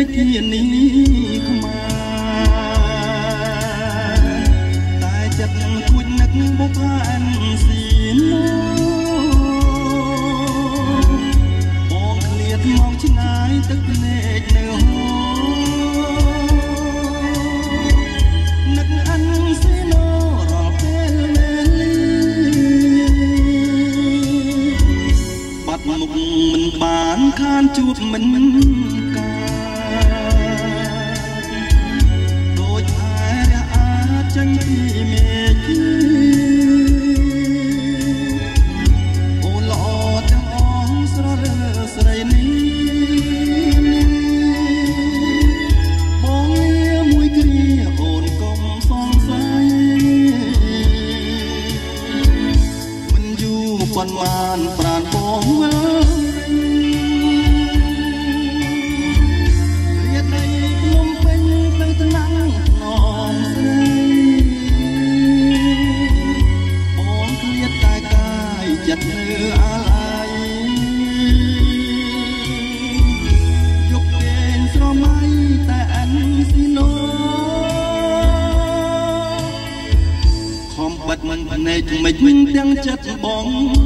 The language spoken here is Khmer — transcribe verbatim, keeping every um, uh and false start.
ធានីខ្មាតែចិត្តនឹងគួចនឹកបុផានស៊ីណូបងឃ្លាតមកឆ្ងាយទឹកភ្នែកនៅហូនឹកអានស៊ីណូរាល់ពេលវេលាបាត់មុខមិនបានខានជួបមិនដូចឯរះអាចចេញពីមេឃអូល្អទាំងអងស្ររើស្រីនេះបងលាមួយគ្រាអូនកុំសង្ស័យមិនយូរប៉ុន្មានប្រាណបងវិលចិត្តនៅអាឡ័យយកគេងស្រមៃតែអានស៊ីណូខំបាត់មិនភ្នែកមិនទាំងចិត្តបង